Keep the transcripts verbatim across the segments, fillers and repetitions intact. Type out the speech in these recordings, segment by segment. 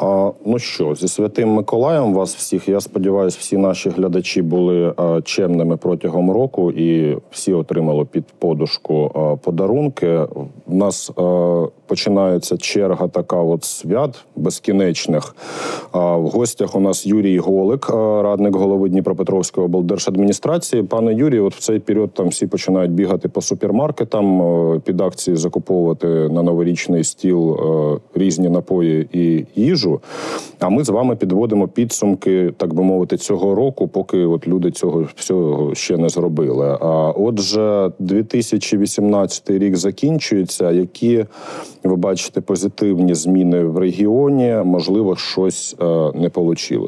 А, ну що, зі Святим Миколаєм вас всіх, я сподіваюся, всі наші глядачі були а, чемними протягом року і всі отримали під подушку а, подарунки. У нас а, починається черга така от свят безкінечних. А, в гостях у нас Юрій Голик, а, радник голови Дніпропетровської облдержадміністрації. Пане Юрію, от в цей період там всі починають бігати по супермаркетам, а, під акції закуповувати на новорічний стіл а, різні напої і їжу. А ми з вами підводимо підсумки, так би мовити, цього року, поки от люди цього всього ще не зробили. А отже, дві тисячі вісімнадцятий рік закінчується. Які ви бачите позитивні зміни в регіоні? Можливо, щось е, не вийшло?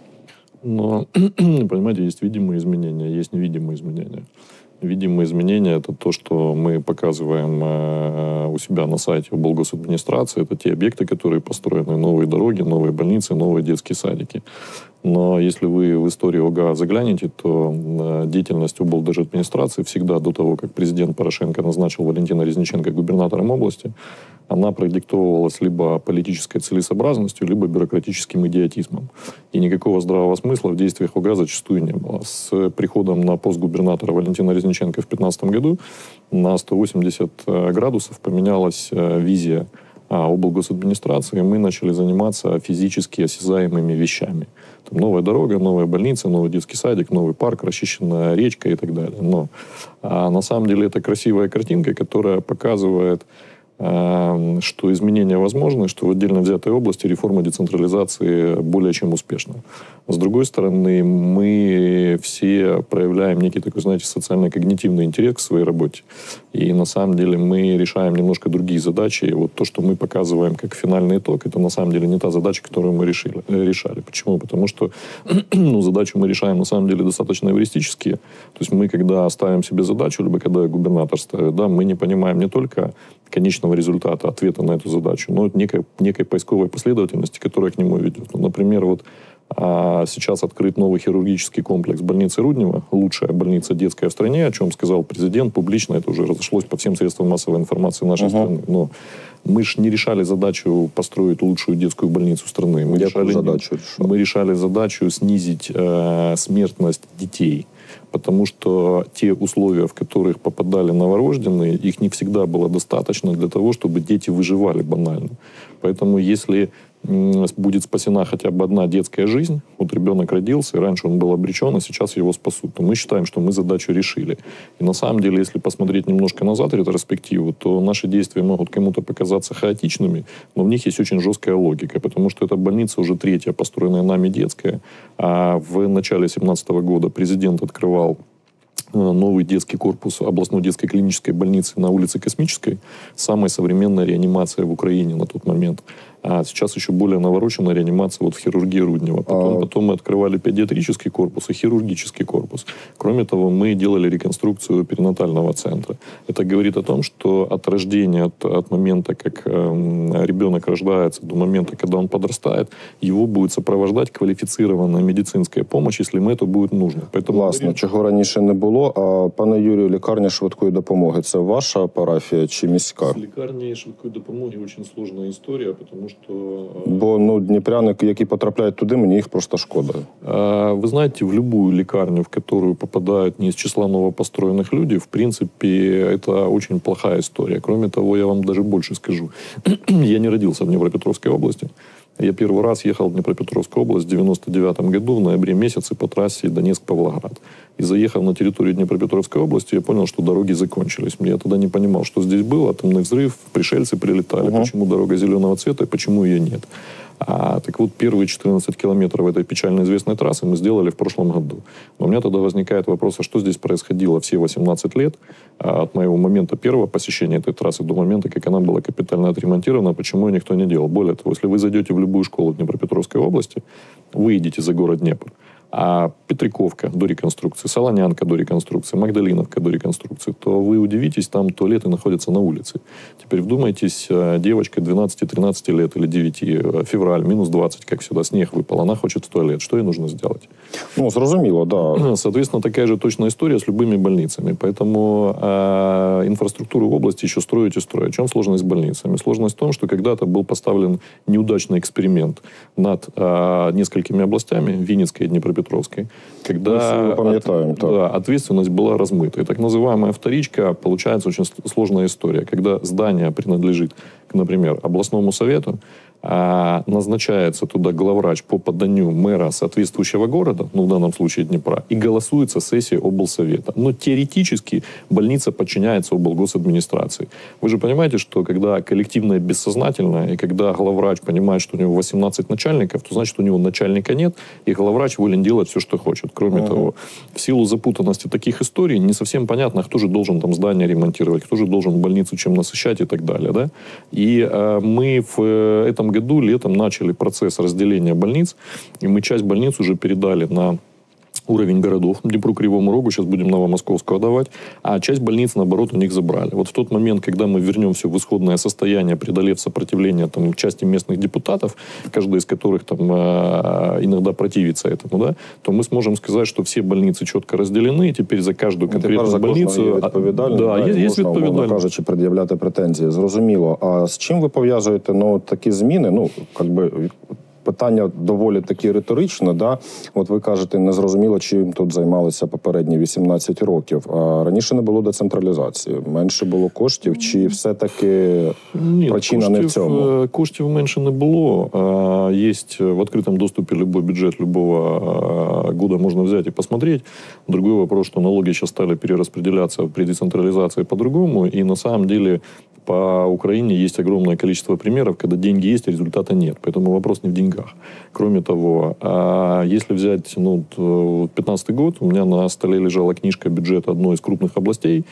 Но, понимаете, есть видимые изменения, есть невидимые изменения. Видимые изменения – это то, что мы показываем у себя на сайте облгосадминистрации. Это те объекты, которые построены, новые дороги, новые больницы, новые детские садики. Но если вы в историю ОГА заглянете, то деятельность облдержадминистрации всегда до того, как президент Порошенко назначил Валентина Резниченко губернатором области, она продиктовывалась либо политической целесообразностью, либо бюрократическим идиотизмом. И никакого здравого смысла в действиях ОГА зачастую не было. С приходом на пост губернатора Валентина Резниченко в две тысячи пятнадцатом году на сто восемьдесят градусов поменялась визия облгосадминистрации, и мы начали заниматься физически осязаемыми вещами. Там новая дорога, новая больница, новый детский садик, новый парк, расчищенная речка и так далее. Но а, на самом деле это красивая картинка, которая показывает, а, что изменения возможны, что в отдельно взятой области реформа децентрализации более чем успешна. С другой стороны, мы все проявляем некий такой, знаете, социально-когнитивный интерес к своей работе. И на самом деле мы решаем немножко другие задачи. И вот то, что мы показываем как финальный итог, это на самом деле не та задача, которую мы решили, решали. Почему? Потому что ну, задачу мы решаем на самом деле достаточно эвристические. То есть мы, когда ставим себе задачу, либо когда губернатор ставит, да, мы не понимаем не только конечного результата, ответа на эту задачу, но некой, некой поисковой последовательности, которая к нему ведет. Ну, например, вот А сейчас открыт новый хирургический комплекс больницы Руднева, лучшая больница детская в стране, о чем сказал президент публично, это уже разошлось по всем средствам массовой информации нашей uh-huh. страны. Но мы же не решали задачу построить лучшую детскую больницу страны. Мы, решали, задачу, мы решали задачу снизить э, смертность детей. Потому что те условия, в которых попадали новорожденные, их не всегда было достаточно для того, чтобы дети выживали банально. Поэтому если будет спасена хотя бы одна детская жизнь, вот ребенок родился, и раньше он был обречен, а сейчас его спасут, то мы считаем, что мы задачу решили. И на самом деле, если посмотреть немножко назад, ретроспективу, то наши действия могут кому-то показаться хаотичными, но в них есть очень жесткая логика, потому что эта больница уже третья, построенная нами детская, а в начале две тысячи семнадцатого года президент открывал новый детский корпус областной детской клинической больницы на улице Космической. Самая современная реанимация в Украине на тот момент. А сейчас еще более навороченная реанимация вот в хирургии Руднева. Потом, а... потом мы открывали педиатрический корпус и хирургический корпус. Кроме того, мы делали реконструкцию перинатального центра. Это говорит о том, что от рождения, от, от момента, как э, ребенок рождается, до момента, когда он подрастает, его будет сопровождать квалифицированная медицинская помощь, если ему это будет нужно. Поэтому Власне, ми... чого раніше не було. А, пане Юрію, лікарня швидкої допомоги – це ваша парафія чи міська? З лікарні швидкої допомоги дуже складна історія, тому що Бо ну, дніпряни, які потрапляють туди, мені їх просто шкода. Вы знаете, в любую лекарню, в которую попадают не из числа новопостроенных людей, в принципе, это очень плохая история. Кроме того, я вам даже больше скажу. Я не родился в Днепропетровской области. Я первый раз ехал в Днепропетровскую область в девяносто девятом году в ноябре месяце по трассе Донецк-Павлоград. И заехав на территорию Днепропетровской области, я понял, что дороги закончились. Я тогда не понимал, что здесь было. Атомный взрыв, пришельцы прилетали. Uh-huh. Почему дорога зеленого цвета и почему ее нет? А, так вот, первые четырнадцать километров этой печально известной трассы мы сделали в прошлом году. Но у меня тогда возникает вопрос, а что здесь происходило все восемнадцать лет а, от моего момента первого посещения этой трассы до момента, как она была капитально отремонтирована, почему ее никто не делал? Более того, если вы зайдете в любую школу Днепропетровской области, выйдете за город Днепр, а Петриковка до реконструкции, Солонянка до реконструкции, Магдалиновка до реконструкции, то вы удивитесь, там туалеты находятся на улице. Теперь вдумайтесь, девочка двенадцати-тринадцати лет или девяти, февраль, минус двадцать, как сюда, снег выпал, она хочет в туалет. Что ей нужно сделать? Ну, зрозуміло, да. Соответственно, такая же точная история с любыми больницами. Поэтому э, инфраструктуру в области еще строить и строить. В чем сложность с больницами? Сложность в том, что когда-то был поставлен неудачный эксперимент над э, несколькими областями, Винницкой и Днепропетровской, когда от, да, ответственность была размыта. И так называемая вторичка получается очень сложная история, когда здание принадлежит, например, областному совету, а назначается туда главврач по поданию мэра соответствующего города, ну в данном случае Днепра, и голосуется сессия облсовета. Но теоретически больница подчиняется облгосадминистрации. Вы же понимаете, что когда коллективное бессознательное, и когда главврач понимает, что у него восемнадцать начальников, то значит, у него начальника нет, и главврач волен делать все, что хочет. Кроме uh-huh. того, в силу запутанности таких историй не совсем понятно, кто же должен там здание ремонтировать, кто же должен больницу чем насыщать и так далее. Да? И э, мы в э, этом году летом начали процесс разделения больниц, и мы часть больниц уже передали на уровень городов, Днепру, Кривому Рогу, сейчас будем Новомосковскую отдавать, а часть больниц, наоборот, у них забрали. Вот в тот момент, когда мы вернем все в исходное состояние, преодолев сопротивление там, части местных депутатов, каждый из которых там, э, иногда противится этому, да, то мы сможем сказать, что все больницы четко разделены, и теперь за каждую конкретную за больницу... Є відповідальність, да, да, є, є можна, умовно кажучи, пред'являти претензії. Зрозуміло. А з чим ви пов'язуєте ну, такі зміни? Ну, якби... Питання доволі таки риторичне, да? От ви кажете, незрозуміло, чим тут займалися попередні вісімнадцять років. А раніше не було децентралізації, менше було коштів, чи все-таки Ні, причина коштів, не в цьому? Коштів менше не було. Є в відкритому доступі любой бюджет любого года можно взять и посмотреть. Другой вопрос, что налоги сейчас стали перераспределяться при децентрализации по-другому, и на самом деле по Украине есть огромное количество примеров, когда деньги есть, а результата нет. Поэтому вопрос не в деньгах. Кроме того, если взять ну, пятнадцатый год, у меня на столе лежала книжка бюджета одной из крупных областей,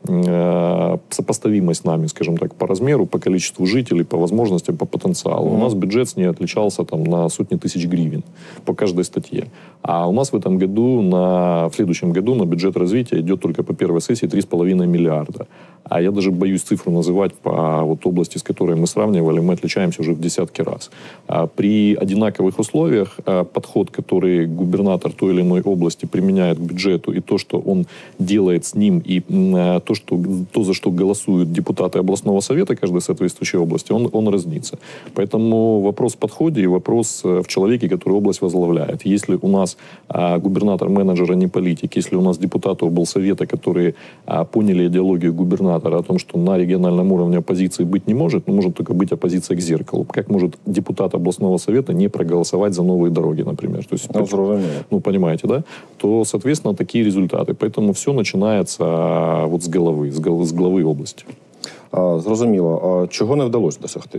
сопоставимость с нами, скажем так, по размеру, по количеству жителей, по возможностям, по потенциалу. Mm-hmm. У нас бюджет с ней отличался там, на сотни тысяч гривен по каждой статье. А у нас в этом году, на, в следующем году на бюджет развития идет только по первой сессии три с половиной миллиарда. А я даже боюсь цифру называть по вот, области, с которой мы сравнивали, мы отличаемся уже в десятки раз. А при одинаковых условиях а, подход, который губернатор той или иной области применяет к бюджету, и то, что он делает с ним, и а, то, что, то, за что голосуют депутаты областного совета каждой соответствующей области, он, он разнится. Поэтому вопрос в подходе и вопрос в человеке, который область возглавляет. Если у нас а, губернатор-менеджер, а не политик, если у нас депутаты облсовета, которые а, поняли идеологию губернатора, о том, что на региональном уровне оппозиции быть не может, но может только быть оппозиция к зеркалу. Как может депутат областного совета не проголосовать за новые дороги, например? То есть, ну, ну, понимаете, да? То, соответственно, такие результаты. Поэтому все начинается вот с головы, с головы, с главы области. А, зрозуміло. А чого не вдалося досягти?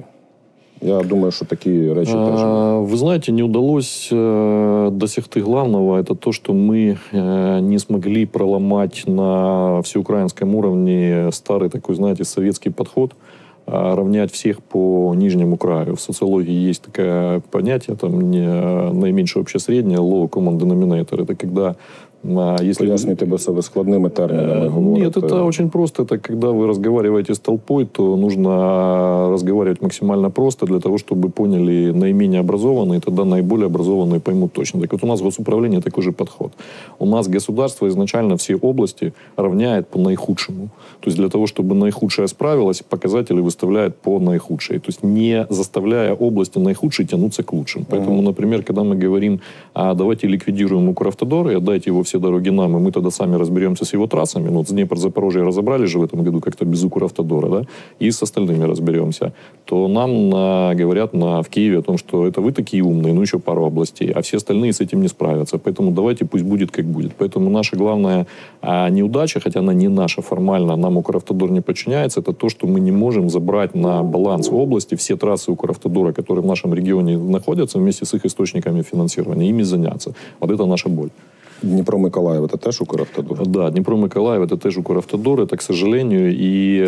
Я думаю, что такие речи тоже. Вы знаете, не удалось э, досягти главного. Это то, что мы э, не смогли проломать на всеукраинском уровне старый такой, знаете, советский подход, э, равнять всех по нижнему краю. В социологии есть такое понятие, там, не, наименьшее общее среднее, low common denominator. Это когда Если... Поясните бы себе складными терминами говорите. Нет, это очень просто. Это когда вы разговариваете с толпой, то нужно разговаривать максимально просто для того, чтобы поняли наименее образованные, тогда наиболее образованные поймут точно. Так вот у нас в госуправлении такой же подход. У нас государство изначально все области равняет по наихудшему. То есть для того, чтобы наихудшее справилось, показатели выставляет по наихудшей. То есть не заставляя области наихудшие тянуться к лучшим. Поэтому, например, когда мы говорим, а давайте ликвидируем Укравтодор и отдайте его все дороги нам, и мы тогда сами разберемся с его трассами. Ну, вот Днепр, Запорожье разобрали же в этом году как-то без Укравтодора, да, и с остальными разберемся. То нам на, говорят на, в Киеве о том, что это вы такие умные, ну еще пару областей, а все остальные с этим не справятся. Поэтому давайте пусть будет как будет. Поэтому наша главная а, неудача, хотя она не наша формально, нам Укравтодор не подчиняется, это то, что мы не можем забрать на баланс области все трассы Укравтодора, которые в нашем регионе находятся, вместе с их источниками финансирования, ими заняться. Вот это наша боль. Дніпро-Миколаїв – это тоже Укравтодор? Да, Днепро-Миколаїв – это тоже Укравтодор, это, к сожалению, и,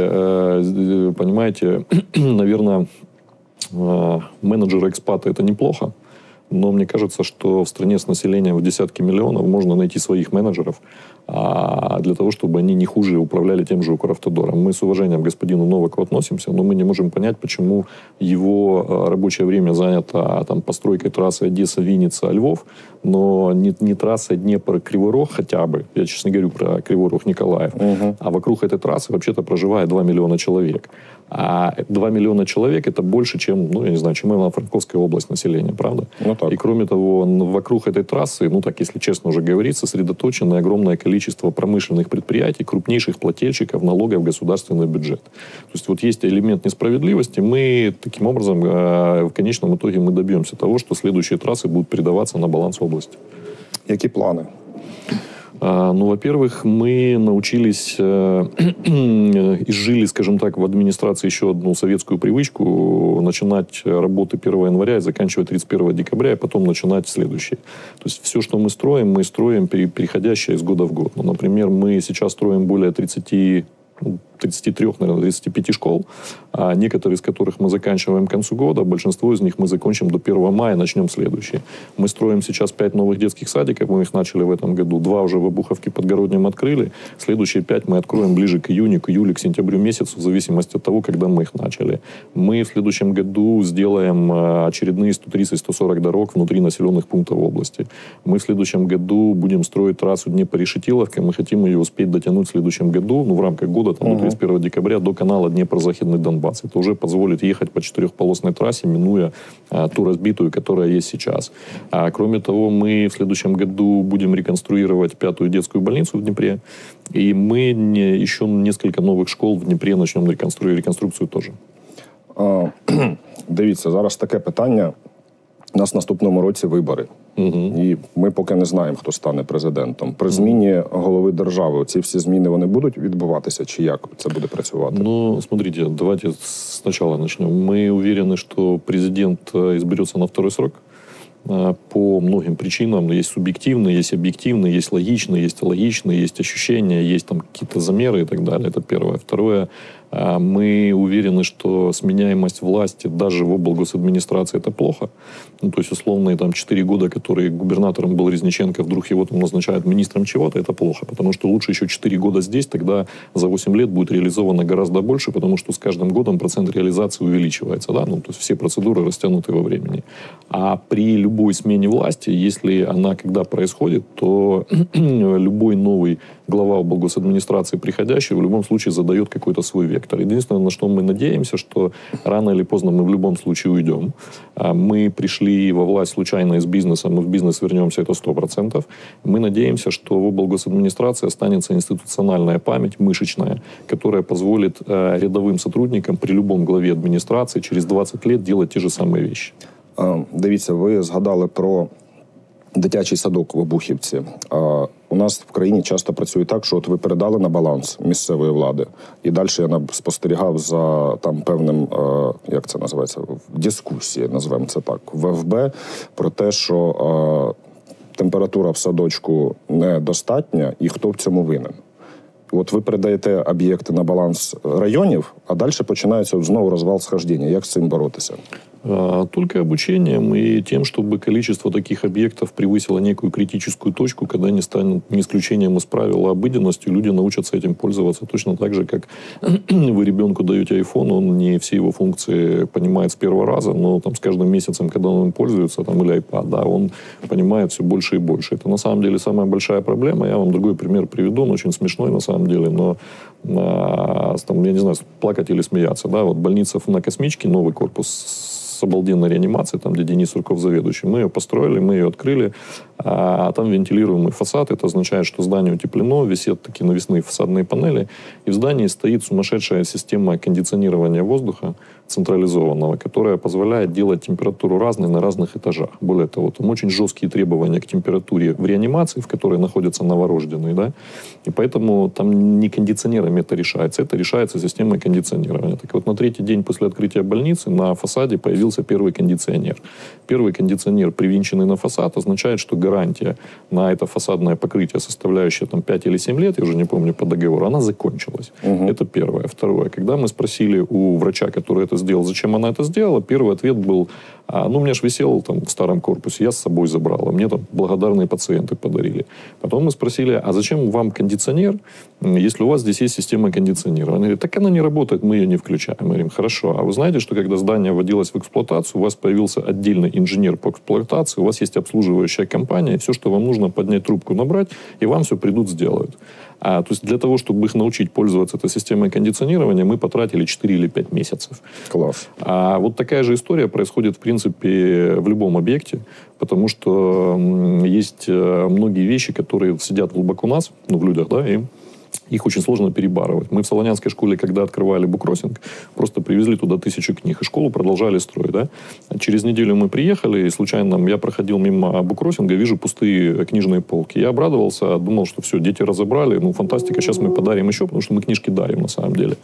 э, понимаете, наверное, э, менеджеры-экспаты – это неплохо, но мне кажется, что в стране с населением в десятки миллионов можно найти своих менеджеров а, для того, чтобы они не хуже управляли тем же Укравтодором. Мы с уважением к господину Новаку относимся, но мы не можем понять, почему его рабочее время занято там, постройкой трассы Одесса-Винница-Львов, но не, не трасса Днепр-Кривой Рог хотя бы, я, честно говорю, про Кривой Рог-Николаев, угу. А вокруг этой трассы вообще-то проживает два миллиона человек. А два миллиона человек это больше, чем, ну, я не знаю, чем Ивано-Франковская область населения, правда? Ну, так. И кроме того, вокруг этой трассы, ну так, если честно уже говорить, сосредоточено огромное количество промышленных предприятий, крупнейших плательщиков налогов в государственный бюджет. То есть вот есть элемент несправедливости. Мы таким образом, в конечном итоге, мы добьемся того, что следующие трассы будут передаваться на баланс области. Какие планы? Ну, во-первых, мы научились, э, изжили, скажем так, в администрации еще одну советскую привычку начинать работы первого января и заканчивать тридцать первого декабря, и потом начинать следующие. То есть все, что мы строим, мы строим переходящее из года в год. Ну, например, мы сейчас строим более тридцати, тридцати трёх, наверное, тридцати пяти школ, а некоторые из которых мы заканчиваем к концу года, большинство из них мы закончим до первого мая, начнем следующие. Мы строим сейчас пять новых детских садиков, мы их начали в этом году, два уже в Обуховке Подгороднем открыли, следующие пять мы откроем ближе к июню, к июлю, к сентябрю месяцу, в зависимости от того, когда мы их начали. Мы в следующем году сделаем очередные сто тридцать - сто сорок дорог внутри населенных пунктов области. Мы в следующем году будем строить трассу Днепр-Решетиловка, мы хотим ее успеть дотянуть в следующем году, ну, в рамках года, там, до тридцать первого декабря, до канала Днепр-Захидный Донбасс. Это уже позволит ехать по четырехполосной трассе, минуя а, ту разбитую, которая есть сейчас. А, кроме того, мы в следующем году будем реконструировать пятую детскую больницу в Днепре. И мы не, еще несколько новых школ в Дніпрі почнемо реконстру... реконструкцію теж. А, дивіться, зараз таке питання. У нас в наступному році вибори. Угу. І ми поки не знаємо, хто стане президентом. При зміні голови держави ці всі зміни, вони будуть відбуватися? Чи як це буде працювати? Ну, смотрите, давайте сначала начнем. Мы уверены, что президент изберется на второй срок. По многим причинам. Есть субъективные, есть объективные, есть логичные, есть алогичные, есть ощущения, есть там какие-то замеры и так далее. Это первое. Второе. Мы уверены, что сменяемость власти даже в облгосадминистрации это плохо. Ну, то есть, условные там четыре года, которые губернатором был Резниченко, вдруг его там назначают министром чего-то, это плохо. Потому что лучше еще четыре года здесь, тогда за восемь лет будет реализовано гораздо больше, потому что с каждым годом процент реализации увеличивается. Да? Ну, то есть все процедуры растянуты во времени. А при любой смене власти, если она когда происходит, то любой новый глава облгосадминистрации приходящий в любом случае задает какой-то свой вектор. Единственное, на что мы надеемся, что рано или поздно мы в любом случае уйдем. Мы пришли во власть случайно из бизнеса, мы в бизнес вернемся, это сто процентов. Мы надеемся, что в облгосадминистрации останется институциональная память, мышечная, которая позволит рядовым сотрудникам при любом главе администрации через двадцать лет делать те же самые вещи. Дивіться, ви згадали про дитячий садок в Обухівці. У нас в країні часто працює так, що от ви передали на баланс місцевої влади, і далі я спостерігав за там певним, як це називається, дискусії, назвемо це так, в еф бе, про те, що температура в садочку недостатня, і хто в цьому винен. От ви передаєте об'єкти на баланс районів, а далі починається знову розвал схождення. Як з цим боротися? Только обучением и тем, чтобы количество таких объектов превысило некую критическую точку, когда они станут не исключением из правила, а обыденностью, люди научатся этим пользоваться. Точно так же, как вы ребенку даете iPhone, он не все его функции понимает с первого раза, но там, с каждым месяцем, когда он им пользуется, там, или iPad, да, он понимает все больше и больше. Это на самом деле самая большая проблема. Я вам другой пример приведу, он очень смешной на самом деле, но а, там, я не знаю, плакать или смеяться. Да? Вот больница на Космичке, новый корпус с обалденной реанимацией, там, где Денис Сурков заведующий. Мы ее построили, мы ее открыли, а там вентилируемый фасад. Это означает, что здание утеплено, висят такие навесные фасадные панели, и в здании стоит сумасшедшая система кондиционирования воздуха централизованного, которая позволяет делать температуру разной на разных этажах. Более того, там очень жесткие требования к температуре в реанимации, в которой находятся новорожденные, да, и поэтому там не кондиционерами это решается, это решается системой кондиционирования. Так вот, на третий день после открытия больницы на фасаде появился первый кондиционер. Первый кондиционер, привинченный на фасад, означает, что гарантия на это фасадное покрытие, составляющая там пять или семь лет, я уже не помню по договору, она закончилась. Угу. Это первое. Второе. Когда мы спросили у врача, который это сделал, зачем она это сделала, первый ответ был, А, ну, у меня же висел там в старом корпусе, я с собой забрал, а мне там благодарные пациенты подарили. Потом мы спросили, а зачем вам кондиционер, если у вас здесь есть система кондиционирования? Он говорит, так она не работает, мы ее не включаем. Мы говорим, хорошо, а вы знаете, что когда здание вводилось в эксплуатацию, у вас появился отдельный инженер по эксплуатации, у вас есть обслуживающая компания, все, что вам нужно, поднять трубку, набрать, и вам все придут, сделают. А, то есть для того, чтобы их научить пользоваться этой системой кондиционирования, мы потратили четыре или пять месяцев. Класс. А вот такая же история происходит, в принципе, в любом объекте, потому что есть многие вещи, которые сидят глубоко у нас, ну, в людях, да, и их очень сложно перебарывать. Мы в Солонянской школе, когда открывали буккроссинг, просто привезли туда тысячу книг, и школу продолжали строить. Да? А через неделю мы приехали, и случайно я проходил мимо буккроссинга, вижу пустые книжные полки. Я обрадовался, думал, что все, дети разобрали, ну, фантастика, сейчас мы подарим еще, потому что мы книжки дарим на самом деле.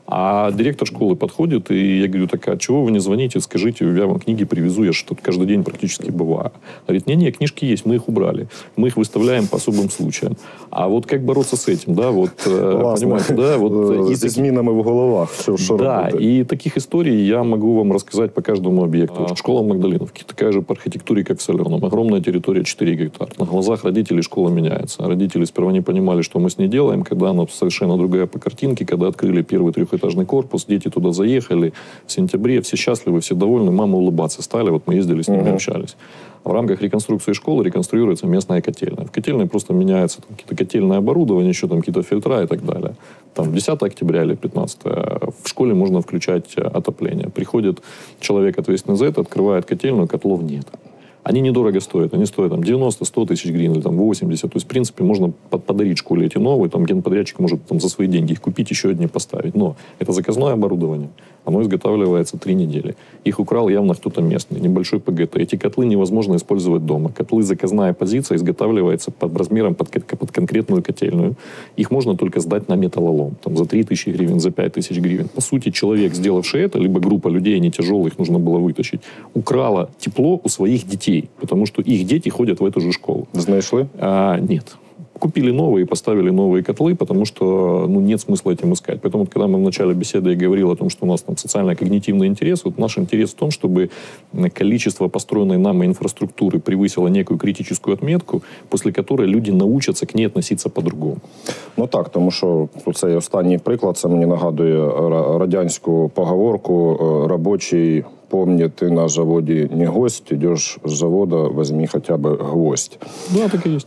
А директор школы подходит, и я говорю, так, а чего вы не звоните, скажите, я вам книги привезу, я же тут каждый день практически бываю. Говорит, не-не, книжки есть, мы их убрали. Мы их выставляем по особым случаям. А вот как бороться с этим, да, вот, понимаете, да, вот... Зі змінами в головах, що, що да, робити? и таких историй я могу вам рассказать по каждому объекту. Школа в Магдалиновке, такая же по архитектуре, как в Соленом. Огромная территория, четыре гектара. На глазах родителей школа меняется. Родители сперва не понимали, что мы с ней делаем, когда она совершенно другая по картинке, когда открыли первый трехэтажный корпус, дети туда заехали в сентябре, все счастливы, все довольны, мамы улыбаться стали, вот мы ездили с ними, uh-huh. общались. В рамках реконструкции школы реконструируется местная котельная. В котельной просто меняется там, какие-то котельное оборудование, еще там какие-то фильтра и так далее. Там десятого октября или пятнадцатого в школе можно включать отопление. Приходит человек, ответственный за это, открывает котельную, котлов нет. Они недорого стоят. Они стоят там, девяносто-сто тысяч гривен или там, восемьдесят. То есть, в принципе, можно подарить школе эти новые. Там, генподрядчик может там, за свои деньги их купить, еще одни поставить. Но это заказное оборудование. Оно изготавливается три недели. Их украл явно кто-то местный. Небольшой ПГТ. Эти котлы невозможно использовать дома. Котлы заказная позиция изготавливается под размером под, под конкретную котельную. Их можно только сдать на металлолом. Там, за три тысячи гривен, за пять тысяч гривен. По сути, человек, сделавший это, либо группа людей, они тяжелые, их нужно было вытащить, украла тепло у своих детей. Потому что их дети ходят в эту же школу. Знайшли? А, нет. Купили новые, поставили новые котлы, потому что ну, нет смысла этим искать. Поэтому, вот, когда мы в начале беседы я говорил о том, что у нас там социально-когнитивный интерес, вот наш интерес в том, чтобы количество построенной нами инфраструктуры превысило некую критическую отметку, после которой люди научатся к ней относиться по-другому. Ну так, тому що цей останній приклад, це мені нагадує радянську поговорку «робочий помнит, ты на заводе не гость, идешь с завода, возьми хотя бы гвоздь». Да, так і є.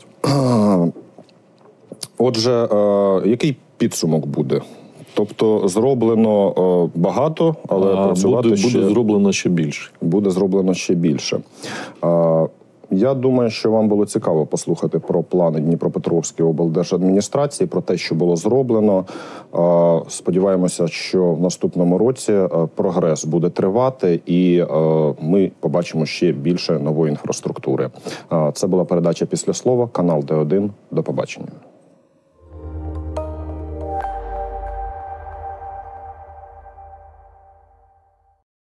Отже, який підсумок буде? Тобто зроблено багато, але а, працювати буде, ще... Буде зроблено ще більше. Буде зроблено ще більше. Я думаю, що вам було цікаво послухати про плани Дніпропетровської облдержадміністрації, про те, що було зроблено. Сподіваємося, що в наступному році прогрес буде тривати і ми побачимо ще більше нової інфраструктури. Це була передача «Після слова», канал Д один. До побачення.